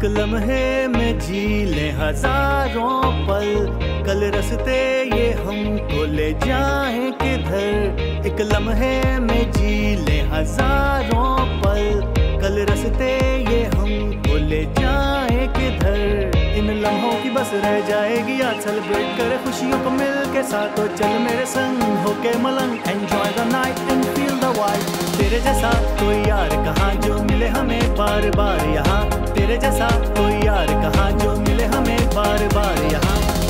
एक लम्हे में जी ले हजारों पल, कल रस्ते ये हमको ले जाएं किधर। एक लम्हे में जी ले हजारों पल, कल रस्ते ये हमको ले जाएं किधर। इन लम्हों की बस रह जाएगी याद, सेलिब्रेट करे खुशियों को मिल के साथ। तो चल मेरे संग होके मलंग, enjoy the night and feel the vibe. तेरे जैसा कोई यार कहाँ जो मिले हमें बार बार यहाँ। तेरे जैसा कोई यार कहाँ जो मिले हमें बार बार यहाँ।